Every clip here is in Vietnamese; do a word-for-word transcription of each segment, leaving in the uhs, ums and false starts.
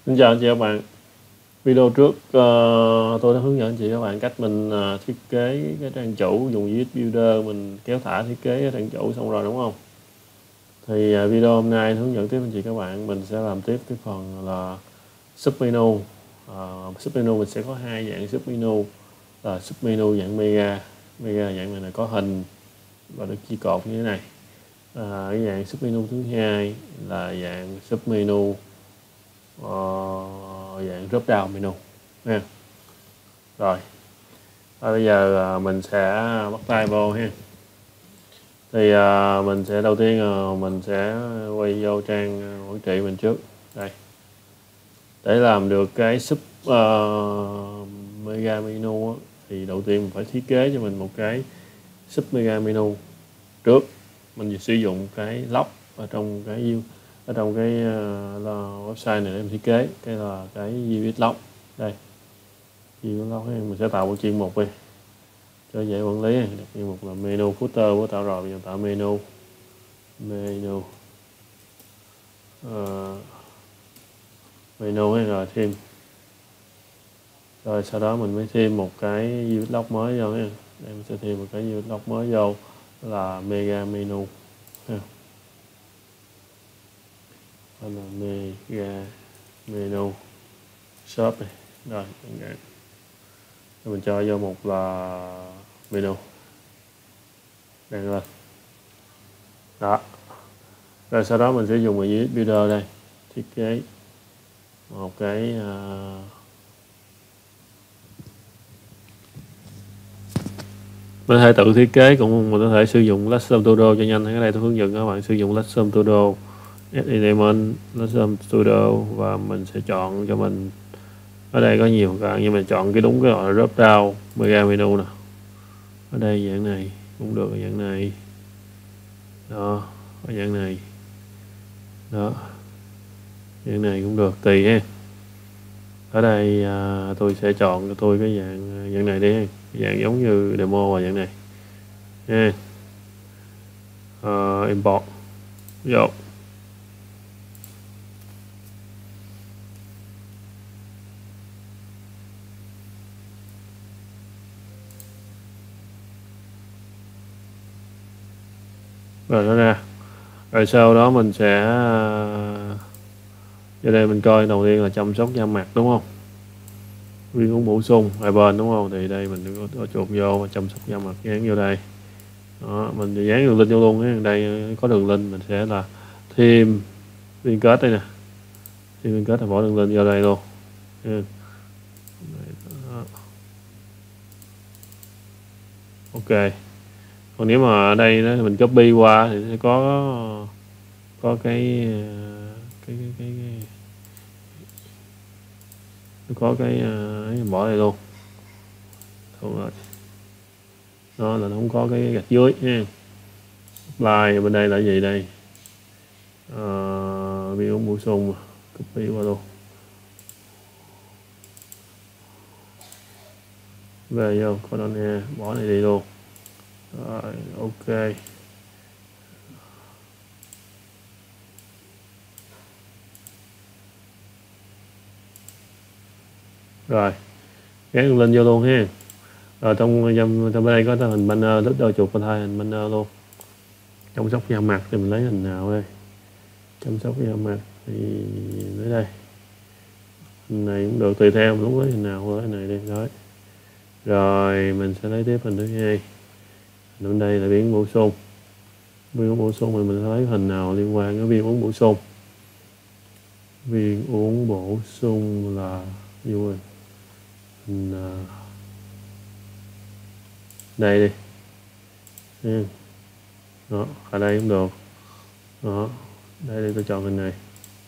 Xin chào anh chị và các bạn. Video trước uh, tôi đã hướng dẫn anh chị và các bạn cách mình uh, thiết kế cái trang chủ dùng u ét Builder, mình kéo thả thiết kế cái trang chủ xong rồi đúng không? Thì uh, video hôm nay hướng dẫn tiếp anh chị các bạn, mình sẽ làm tiếp cái phần là submenu. Uh, submenu mình sẽ có hai dạng submenu, là submenu dạng mega, mega dạng này là có hình và được chia cột như thế này. À, cái dạng submenu thứ hai là dạng submenu uh, dạng drop down menu ha. Rồi à, bây giờ uh, mình sẽ bắt tay vô ha. Thì uh, mình sẽ đầu tiên uh, mình sẽ quay vô trang quản trị mình trước đây, để làm được cái sub uh, mega menu á, thì đầu tiên mình phải thiết kế cho mình một cái sub mega menu trước. Mình sử dụng cái lock ở trong cái ở trong cái uh, website này để mình thiết kế cái là cái u ét lock đây. u ét lock mình sẽ tạo một chuyên mục đi cho dễ quản lý. Đặt chuyên mục là menu footer của tạo rồi, bây giờ tạo menu menu uh, menu hay rồi thêm, rồi sau đó mình mới thêm một cái u ét lock mới vô nha. Đây mình sẽ thêm một cái u ét lock mới vô là mega menu ha. Đó là mega menu shop này. Rồi mình cho vô một là menu đăng lên đó. Rồi sau đó mình sẽ dùng u ét Builder đây thiết kế một cái uh, mình có thể tự thiết kế, cũng mình có thể sử dụng Custom Studio cho nhanh. Ở đây tôi hướng dẫn các bạn sử dụng Custom Studio, Add Element, Custom Studio, và mình sẽ chọn cho mình ở đây có nhiều cái, nhưng mình chọn cái đúng cái gọi là drop down mega menu nè. Ở đây dạng này cũng được, dạng này đó, ở dạng này đó, dạng này cũng được, tùy ha. Ở đây à, tôi sẽ chọn cho tôi cái dạng dạng này đi, dạng giống như demo và dạng này nha. Uh, import vô. Rồi nó ra. Rồi sau đó mình sẽ ở đây mình coi đầu tiên là chăm sóc da mặt đúng không, viên uống bổ sung hai bên đúng không. Thì đây mình có, có chuột vô và chăm sóc da mặt, dán vô đây đó, mình dán đường link vô luôn á. Đây có đường link mình sẽ là thêm liên kết đây nè, thêm liên kết là bỏ đường link vô đây luôn đó. Ok, còn nếu mà ở đây đó, mình copy qua thì sẽ có có cái cái cái, cái, cái có cái uh, bỏ đây luôn. Thôi rồi đó là nó không có cái gạch dưới nha. Apply bên đây là gì đây, uh, video bổ sung, copy qua luôn, về vô con e bỏ này đi luôn. Rồi ok, rồi gắn lên vô luôn ha. Rồi trong trong, trong bên đây có hình banner, lướt đôi chuột qua thay hình banner luôn. Chăm sóc da mặt thì mình lấy hình nào đây, chăm sóc da mặt thì lấy đây, hình này cũng được, tùy theo mình muốn lấy hình nào lấy này đi đó. Rồi mình sẽ lấy tiếp hình thứ hai, bên đây là viên bổ sung, viên uống bổ sung thì mình lấy hình nào liên quan đến viên uống bổ sung. Viên uống bổ sung là gì rồi, hình đây đi ừ. Đó, ở đây cũng được đó, đây đây tôi chọn hình này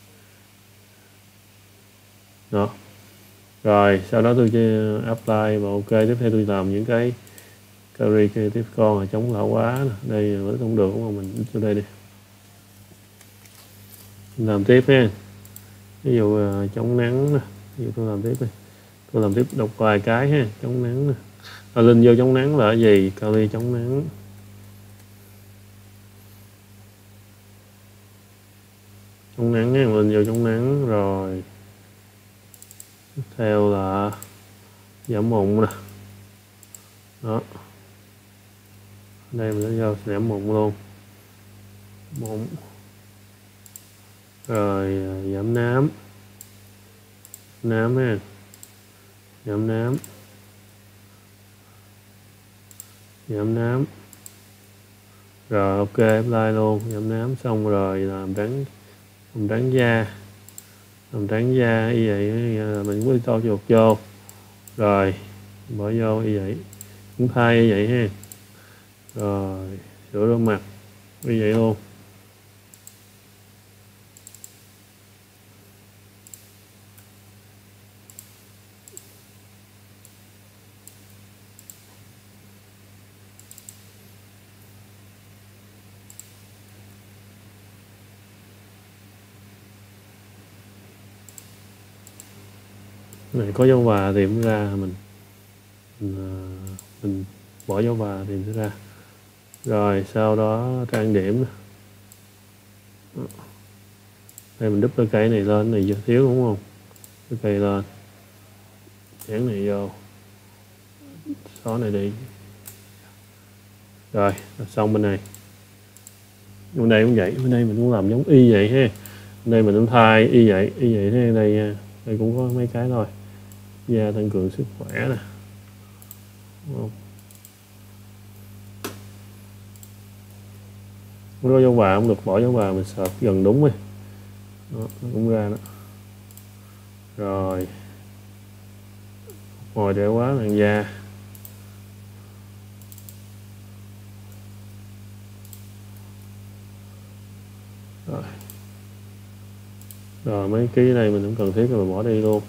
đó. Rồi sau đó tôi apply và ok. Tiếp theo tôi làm những cái query tiếp con là chống lão quá nè. Đây vẫn không được đúng không, mình cho đây đi mình làm tiếp ha. Ví dụ uh, chống nắng nè, ví dụ tôi làm tiếp đi, tôi làm tiếp đọc vài cái ha. Chống nắng nè, à, lên vô chống nắng là cái gì, Kali chống nắng, chống nắng ha, lên vô chống nắng. Rồi Tiếp theo là giảm mụn nè. Đó, đây mình sẽ vô giảm mụn luôn, mụn. Rồi giảm nám, nám ha, giảm nám, giảm nám. Rồi ok, apply luôn, giảm nám xong rồi làm trắng, làm trắng da, làm trắng da y vậy là mình mới cho chuột vô, rồi bỏ vô y vậy, cũng thay y vậy ha. Rồi sửa rửa mặt y vậy luôn. Này có dấu và thì mới ra, mình mình, mình bỏ dấu và thì sẽ ra. Rồi sau đó trang điểm, đây mình đúp cái cây này lên, này chưa thiếu đúng không, cái cây lên, chén này vô, xóa này đi. Rồi xong bên này, bên đây cũng vậy, bên đây mình cũng làm giống y vậy ha. Bên đây mình cũng thay y vậy, y vậy thế đây nha. Đây cũng có mấy cái thôi, da tăng cường sức khỏe nè, đúng không? Có dấu bà không được bỏ dấu bà, mình sợp gần đúng rồi. Đó, nó cũng ra đó. Rồi ngồi để quá làn da. Rồi, rồi mấy cái này mình không cần thiết rồi, mình bỏ đi luôn.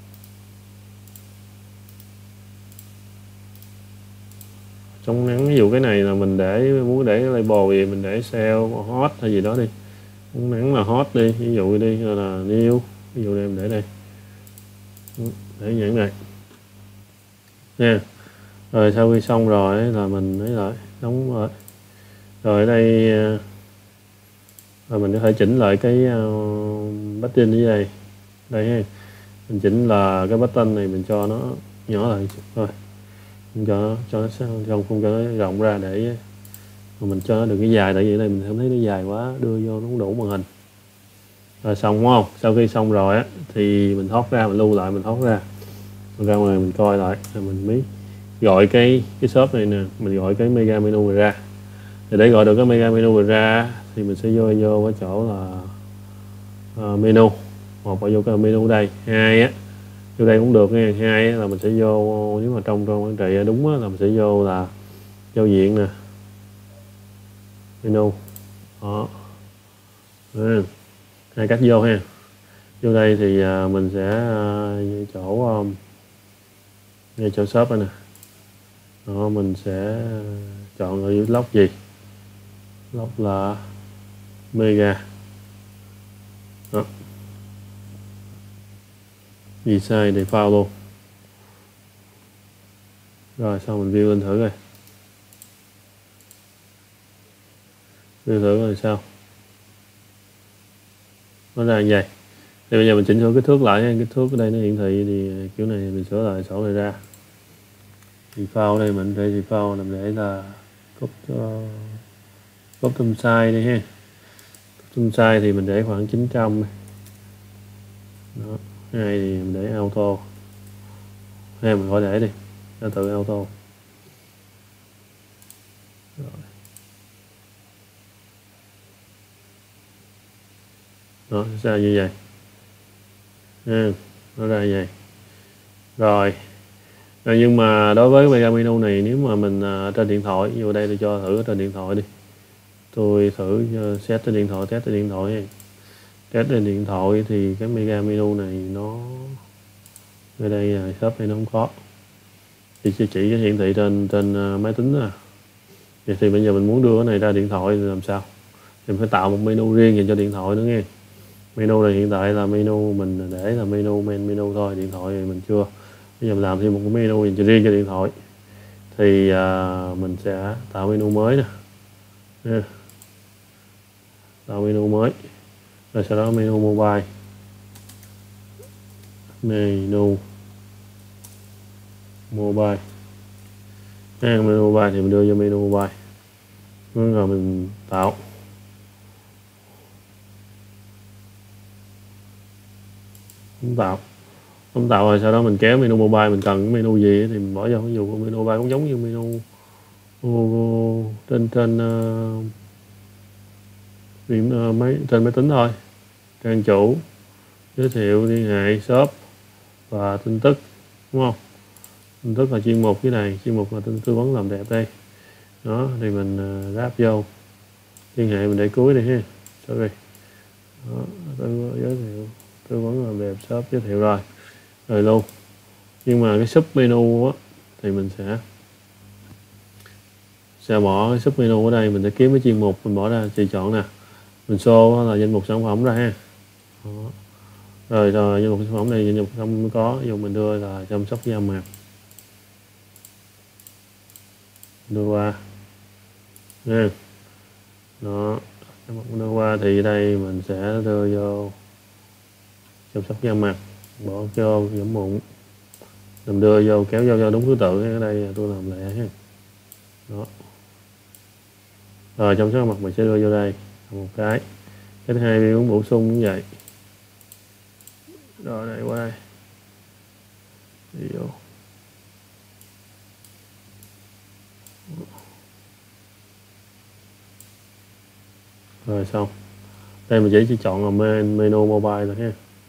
Chống nắng, ví dụ cái này là mình để muốn để label gì mình để sale hot hay gì đó đi, chống nắng là hot đi, ví dụ đi là new, ví dụ đây mình để đây, để nhãn này nha. Rồi sau khi xong rồi là mình lấy lại đóng rồi. Rồi ở đây rồi mình có thể chỉnh lại cái uh, button như đây đây ha. Mình chỉnh là cái button này mình cho nó nhỏ lại thôi, không cho nó cho nó không không cho nó rộng ra, để mà mình cho nó được cái dài, tại vì đây mình không thấy nó dài quá, đưa vô nó không đủ màn hình. Rồi xong đúng không? Sau khi xong rồi á thì mình thoát ra, mình lưu lại, mình thoát ra, mình ra ngoài mình coi lại, rồi mình mới gọi cái cái shop này nè, mình gọi cái mega menu này ra. Thì để gọi được cái mega menu này ra thì mình sẽ vô vô cái chỗ là uh, menu. Một là vô cái menu đây, hai á vô đây cũng được nha. Hai á, là mình sẽ vô, nếu mà trong trong quản trị đúng á, là mình sẽ vô là giao diện nè, menu đó. À, hai cách vô ha. Vô đây thì uh, mình sẽ uh, chỗ um, ngay chỗ shop đây nè. Đó, mình sẽ chọn ở lock gì, lock là mega đó, gì sai để file luôn. Rồi xong mình view lên thử coi, view thử coi sao nó ra như vậy. Thì bây giờ mình chỉnh sửa kích thước lại, kích thước ở đây nó hiển thị thì kiểu này mình sửa lại sổ này ra. Thì file đây mình đây thì file làm để là copy copy size đi ha. Copy size thì mình để khoảng chín trăm. Đó, hai thì mình để auto. Hay mình khỏi để đi, nó tự auto. Rồi. Đó, sao như vậy. À, nó ra như vậy. Rồi. Rồi nhưng mà đối với mega menu này, nếu mà mình uh, trên điện thoại, vô đây tôi cho thử trên điện thoại đi. Tôi thử uh, set trên điện thoại, test trên điện thoại nha. Test trên điện thoại thì cái mega menu này nó ở đây uh, shop này nó không có. Thì chỉ chỉ cái hiển thị trên trên uh, máy tính à. Vậy thì bây giờ mình muốn đưa cái này ra điện thoại thì làm sao? Thì mình phải tạo một menu riêng dành cho điện thoại nữa nghe. Menu này hiện tại là menu mình để là menu main menu thôi, điện thoại thì mình chưa. Bây giờ mình làm thêm một cái menu dành cho riêng cho điện thoại. Thì à, mình sẽ tạo menu mới nè. Nha. Tạo menu mới. Rồi sau đó menu mobile. menu mobile. Ha, menu mobile thì mình đưa vô menu mobile rồi mình tạo không tạo không tạo rồi sau đó mình kéo menu mobile, mình cần cái menu gì thì mình bỏ vô. Ví dụ menu mobile cũng giống như menu trên trên uh, uh, máy trên máy tính thôi. Trang chủ, giới thiệu, liên hệ, shop và tin tức, đúng không? Tin tức là chuyên mục, cái này chuyên mục là tư, tư vấn làm đẹp đây. Đó thì mình uh, ráp vô. Liên hệ mình để cuối đi ha. Sorry. Đó, tư, giới thiệu, tư vấn làm đẹp, shop, giới thiệu rồi rồi luôn. Nhưng mà cái sub menu á thì mình sẽ sẽ bỏ cái sub menu ở đây, mình sẽ kiếm cái chuyên mục, mình bỏ ra chỉ chọn nè, mình show là danh mục sản phẩm ra ha. Đó. Rồi rồi danh mục sản phẩm này danh mục không có, ví dụ mình đưa là chăm sóc da mặt, đưa qua nha. Đó, đưa qua thì đây mình sẽ đưa vô chăm sóc da mặt, bỏ vô giảm mụn, mình đưa vô kéo vô, vô đúng thứ tự. Ở đây tôi làm lại ha. Đó. Rồi chăm sóc da mặt mình sẽ đưa vô đây một cái. Cái thứ hai muốn bổ sung như vậy. Rồi đây qua đây. Đi vô. Rồi xong. Đây mình chỉ, chỉ chọn là menu mobile rồi ha.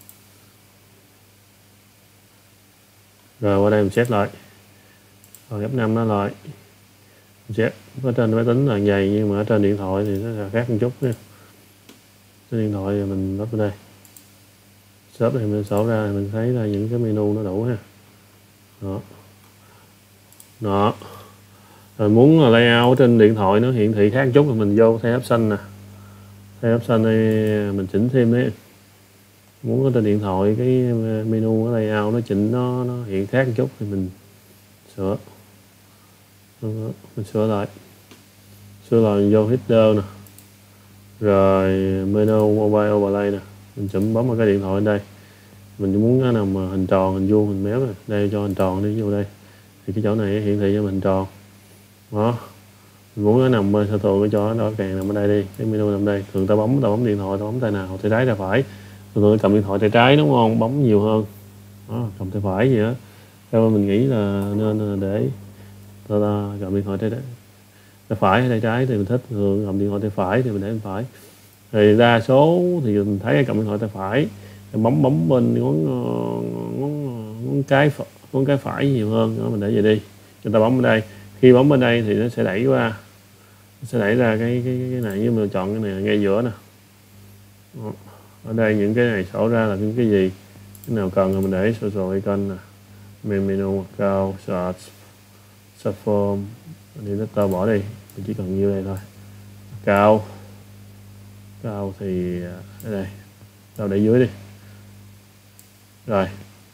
Rồi qua đây mình set lại. Rồi gấp năm nó lại. Mình set ở trên máy tính là vậy, nhưng mà ở trên điện thoại thì nó là khác một chút nha. Trên điện thoại thì mình lắp vào đây. Shop này mình sổ ra mình thấy là những cái menu nó đủ ha. Đó. Đó. Rồi muốn là layout trên điện thoại nó hiển thị khác một chút thì mình vô thay option nè. Thay option này mình chỉnh thêm đấy. Muốn ở trên điện thoại cái menu cái layout nó chỉnh nó nó hiện khác một chút thì mình sửa. Đó. Mình sửa lại. Sửa lại vô header nè. Rồi menu mobile overlay nè. Mình chụm bấm vào cái điện thoại ở đây. Mình muốn cái nào mà hình tròn, hình vuông, hình méo này. Đây cho hình tròn đi vô đây. Thì cái chỗ này hiển thị cho mình hình tròn. Đó. Mình muốn nó nằm bên sao thường cho nó càng nằm ở đây đi. Cái menu nằm đây. Thường ta bấm ta bấm điện thoại, ta bấm tay nào, tay trái tay phải. Thường cầm điện thoại tay trái đúng không? Bấm nhiều hơn. Đó, cầm tay phải gì đó. Theo mình nghĩ là nên để ta, ta cầm điện thoại tay, tay phải hay tay trái thì mình thích. Thường cầm điện thoại tay phải thì mình để tay phải. Thì đa số thì mình thấy cầm điện thoại tay phải bấm bấm bên ngón ngón ngón cái ngón cái phải nhiều hơn. Đó, mình để vậy đi. Chúng ta bấm bên đây. Khi bấm bên đây thì nó sẽ đẩy qua, nó sẽ đẩy ra cái cái cái này, nhưng mà chọn cái này ngay giữa nè. Đó. Ở đây những cái này sổ ra là những cái gì, cái nào cần thì mình để social icon nè, menu cao, search, search form, editor bỏ đi, mình chỉ cần nhiêu đây thôi. Cao, cao thì ở đây, cao để dưới đi. Rồi,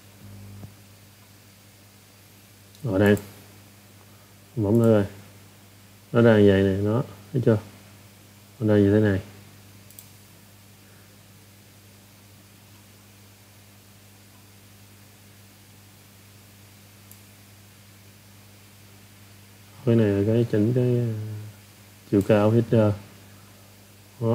rồi đây, bấm nữa rồi, nó đang vậy này, nó thấy chưa, nó đang như thế này. Cái này là cái chỉnh cái chiều cao header. Đó.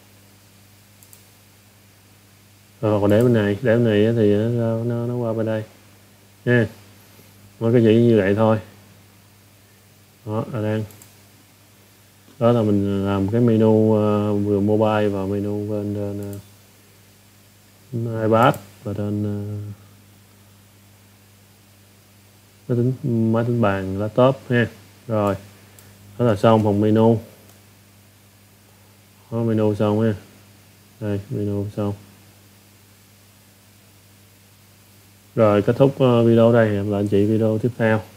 Rồi còn để bên này, để bên này thì nó, nó, nó qua bên đây nha. Mỗi cái gì như vậy thôi. Đó là đang, đó là mình làm cái menu uh, vừa mobile và menu bên trên uh, iPad và trên uh, máy tính máy tính bàn laptop ha. Rồi đó là xong phần menu. Đó, menu xong ha. Đây menu xong. Rồi kết thúc video đây, hẹn gặp lại anh chị video tiếp theo.